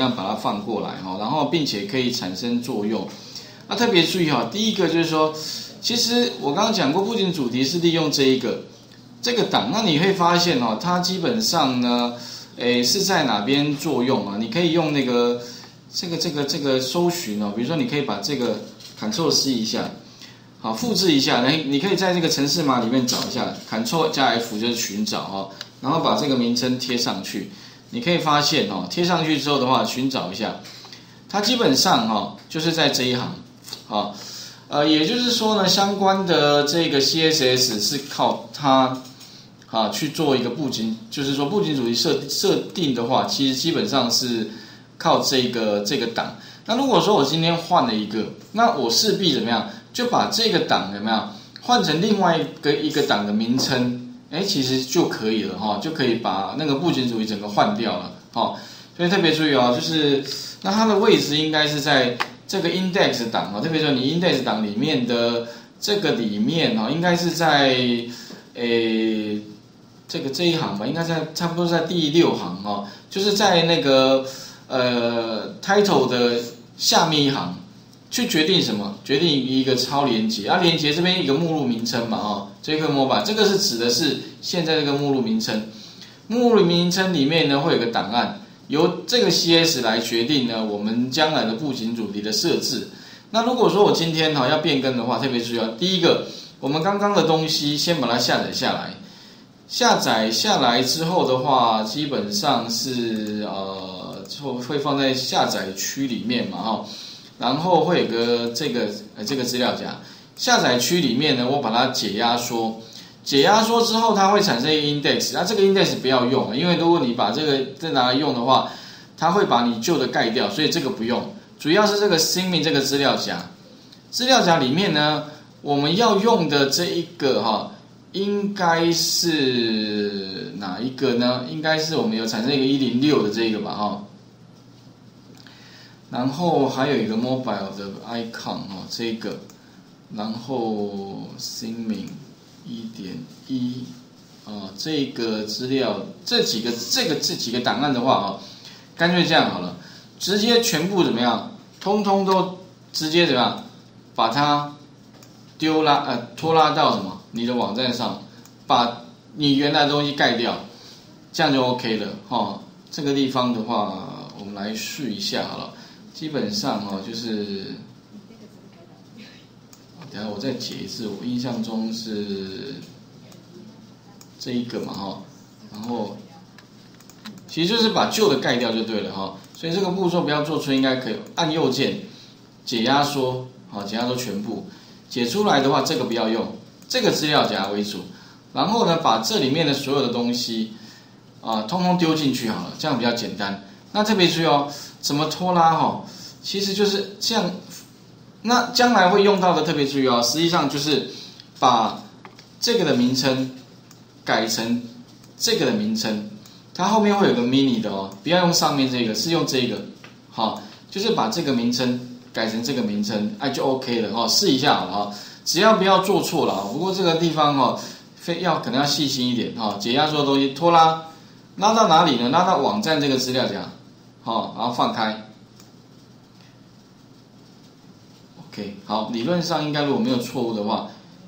样把它放过来哈，然后并且可以产生作用。那特别注意哈，第一个就是说，其实我刚刚讲过，布景主题是利用这个档，那你会发现哦，它基本上呢，是在哪边作用啊？你可以用那个这个搜寻哦，比如说你可以把这个 Ctrl+C 一下，好，复制一下，你可以在这个程式码里面找一下 ，Ctrl+F 就是寻找哈，然后把这个名称贴上去，你可以发现哦，贴上去之后的话，寻找一下，它基本上哈就是在这一行，好，也就是说呢，相关的这个 CSS 是靠它。去做一个布景，就是说布景主题设定的话，其实基本上是靠这个档。那如果说我今天换了一个，那我势必怎么样，就把这个档有没有换成另外一个档的名称，其实就可以了哈，就可以把那个布景主题整个换掉了哈。所以特别注意哦，就是那它的位置应该是在这个 index 档啊，特别说你 index 档里面的这个里面哈，应该是在这一行吧，应该在差不多在第6行哦，就是在那个title 的下面一行，去决定什么？决定一个超连结啊，连结这边一个目录名称嘛哦，JQuery Mobile 这个是指的是现在这个目录名称，目录名称里面呢会有个档案，由这个 CS 来决定呢我们将来的布景主题的设置。那如果说我今天要变更的话，特别注意哦，第一个，我们刚刚的东西先把它下载下来。下载下来之后的话，基本上是会放在下载区里面嘛哈，然后会有个这个资料夹，下载区里面呢，我把它解压缩之后，它会产生一个 index， 那这个 index 不要用，因为如果你把这个再拿来用的话，它会把你旧的盖掉，所以这个不用。主要是这个 CMake 这个资料夹里面呢，我们要用的这一个哈。应该是哪一个呢？应该是我们有产生一个106的这个吧哈，然后还有一个 mobile 的 icon 这个，然后 CMake 1.1这个资料这几个档案的话干脆这样好了，直接全部怎么样？通通都直接怎么样？把它拖拉到什么？你的网站上，把你原来的东西盖掉，这样就 OK 了哈。这个地方的话，我们来试一下好了。基本上就是，等一下我再解一次，我印象中是这一个嘛哈，然后其实就是把旧的盖掉就对了哈。所以这个步骤不要做出，应该可以按右键解压缩，解压缩全部。解出来的话，这个不要用，这个资料夹为主，然后呢，把这里面的所有的东西通通丢进去好了，这样比较简单。那特别注意哦，怎么拖拉其实就是这样。那将来会用到的特别注意哦，实际上就是把这个的名称改成这个的名称，它后面会有个 mini 的不要用上面这个，是用这个，就是把这个名称改成这个名称，就 OK 了试一下好了只要不要做错了不过这个地方可能要细心一点解压缩的东西拖拉到哪里呢？拉到网站这个资料夹然后放开 OK 好，理论上应该如果没有错误的话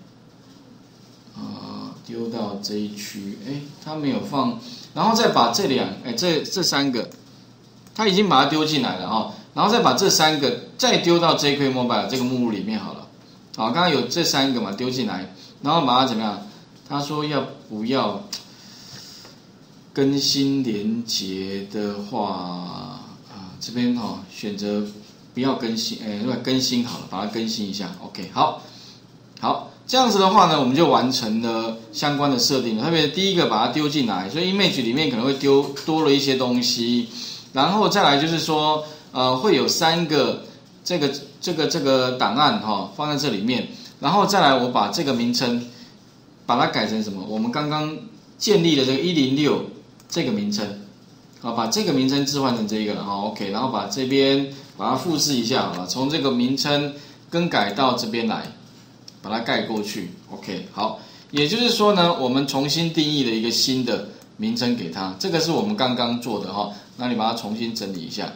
丢到这一区它没有放，然后再把这三个它已经把它丢进来了然后再把这3个再丢到 JQuery Mobile 这个目录里面好了。刚刚有这3个嘛丢进来，然后把它怎么样？他说要不要更新连结的话这边选择不要更新，更新好了，把它更新一下。OK， 好，这样子的话呢，我们就完成了相关的设定了。特别第一个把它丢进来，所以 image 里面可能会多了一些东西，然后再来就是说。会有3个这个档案放在这里面，然后再来我把这个名称把它改成什么？我们刚刚建立的这个106这个名称，把这个名称置换成这个了OK， 然后把这边把它复制一下好了，从这个名称更改到这边来，把它盖过去 OK 好，也就是说呢，我们重新定义了一个新的名称给它，这个是我们刚刚做的那你把它重新整理一下。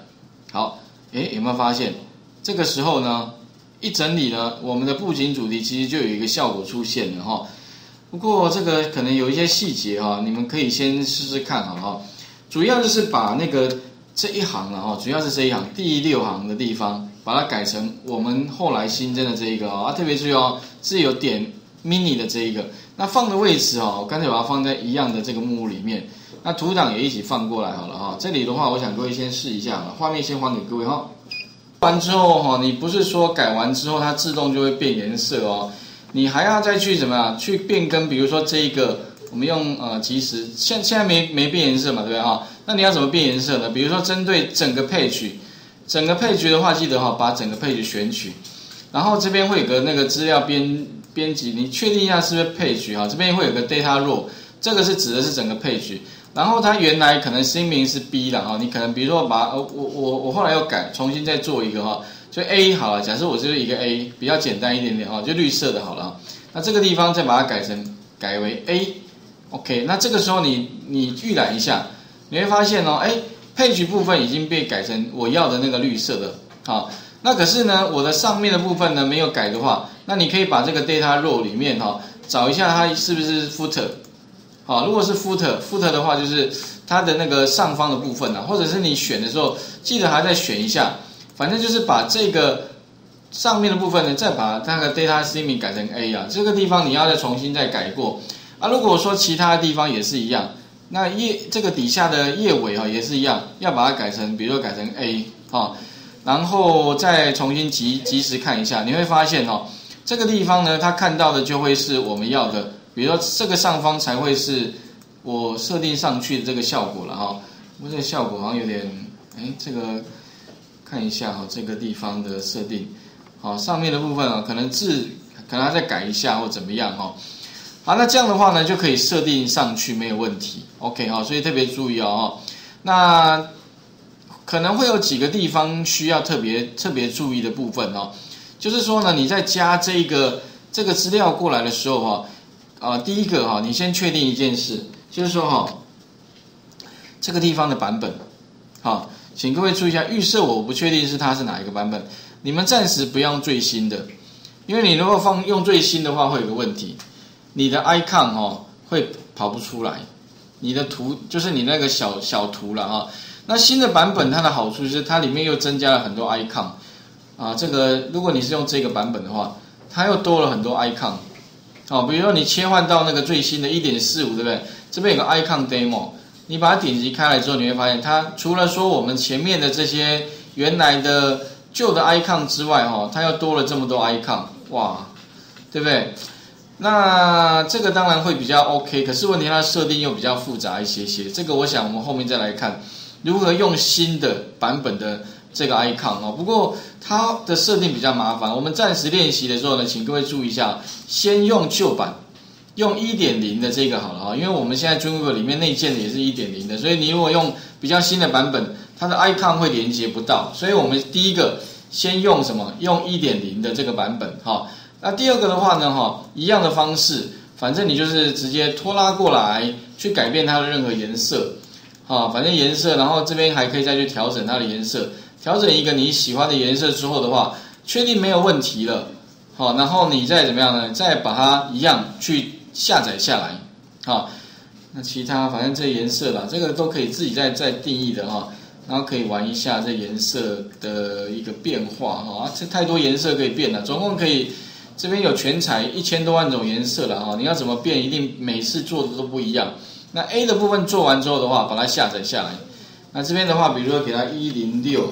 好，有没有发现这个时候呢，一整理呢，我们的布景主题其实就有一个效果出现了哈。不过这个可能有一些细节哈，你们可以先试试看哈。主要就是把那个这一行了哈，主要是这一行第6行的地方，把它改成我们后来新增的这一个啊，特别注意哦，是有点 mini 的这一个。那放的位置哦，我干脆把它放在一样的这个目录里面。那图档也一起放过来好了哈。这里的话，我想各位先试一下，画面先还给各位哈。完之后哈，你不是说改完之后它自动就会变颜色哦，你还要再去怎么样去变更？比如说这一个，我们用即时，现在没变颜色嘛，对不对哈？那你要怎么变颜色呢？比如说针对整个page的话，记得哈，把整个page选取，然后这边会有个那个资料编辑，你确定一下是不是page哈？这边会有个 data row， 这个是指的是整个page。然后它原来可能新名是 B 的哈，你可能比如说把我后来要改，重新再做一个哈，就 A 好了，假设我就是一个 A， 比较简单一点点哈，就绿色的好了。那这个地方再把它改为 A，OK， 那这个时候你预览一下，你会发现哦，page 部分已经被改成我要的那个绿色的，好，那可是呢，我的上面的部分呢没有改的话，那你可以把这个 data row 里面哈，找一下它是不是 footer。好，如果是 footer 的话，就是它的那个上方的部分啊，或者是你选的时候，记得还再选一下，反正就是把这个上面的部分呢，再把那个 data streaming 改成 A 啊，这个地方你要再重新再改过啊。如果说其他的地方也是一样，那这个底下的页尾啊也是一样，要把它改成，比如说改成 A 啊，然后再重新及时看一下，你会发现哦，这个地方呢，它看到的就会是我们要的。比如说这个上方才会是我设定上去的这个效果了哈，不过这个效果好像有点，这个看一下哈，这个地方的设定，好，上面的部分啊，可能要再改一下或怎么样哈。好，那这样的话呢，就可以设定上去没有问题 ，OK 哈，所以特别注意哦。那可能会有几个地方需要特别注意的部分哦，就是说呢，你在加这个资料过来的时候哈。第一个哈，你先确定一件事，就是说哈，这个地方的版本，好，请各位注意一下，预设我不确定它是哪一个版本，你们暂时不要用最新的，因为你如果用最新的话，会有个问题，你的 icon 会跑不出来，你的图就是你那个小图了哈。那新的版本它的好处是它里面又增加了很多 icon，这个如果你是用这个版本的话，它又多了很多 icon。比如说你切换到那个最新的 1.45， 对不对？这边有个 icon demo， 你把它点击开来之后，你会发现它除了说我们前面的这些原来的旧的 icon 之外，它又多了这么多 icon， 哇，对不对？那这个当然会比较 OK， 可是问题它的设定又比较复杂一些，这个我想我们后面再来看如何用新的版本的这个 icon 不过它的设定比较麻烦，我们暂时练习的时候呢，请各位注意一下，先用旧版，用 1.0 的这个好了因为我们现在 Dreamweaver 里面内建的也是 1.0 的，所以你如果用比较新的版本，它的 icon 会连接不到，所以我们第一个先用什么？用 1.0 的这个版本那第二个的话呢一样的方式，反正你就是直接拖拉过来去改变它的任何颜色反正颜色，然后这边还可以再去调整它的颜色，调整一个你喜欢的颜色之后的话，确定没有问题了，然后你再怎么样呢？再把它一样去下载下来，那其他反正这颜色啦，这个都可以自己再定义的然后可以玩一下这颜色的一个变化这太多颜色可以变了，总共可以这边有全彩1000多万种颜色了你要怎么变，一定每次做的都不一样。那 A 的部分做完之后的话，把它下载下来。那这边的话，比如说给它106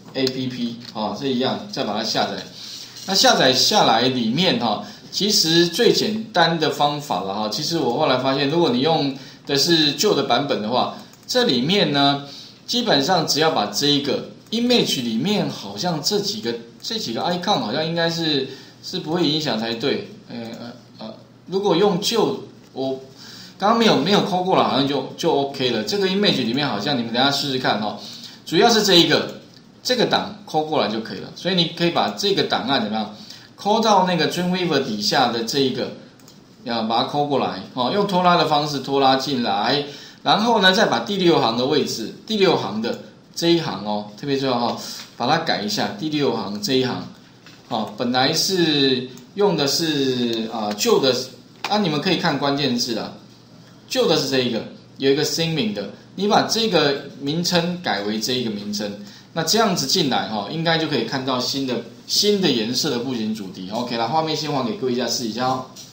APP 这一样，再把它下载。那下载下来里面其实最简单的方法了其实我后来发现，如果你用的是旧的版本的话，这里面呢，基本上只要把这一个 image 里面好像这几个 icon 好像应该是不会影响才对。如果用旧我。刚刚没有抠过了，好像就 OK 了。这个 image 里面好像你们等一下试试看主要是这个档抠过来就可以了。所以你可以把这个档案怎么样抠到那个 Dreamweaver 底下的这一个，要把它抠过来用拖拉的方式拖拉进来，然后呢再把第6行的位置，第6行的这一行特别重要把它改一下，第6行这一行，本来是用的是旧的你们可以看关键字啦，旧的是这一个，有一个新名的，你把这个名称改为这一个名称，那这样子进来应该就可以看到新的颜色的布景主题。OK 啦，画面先还给各位一下试一下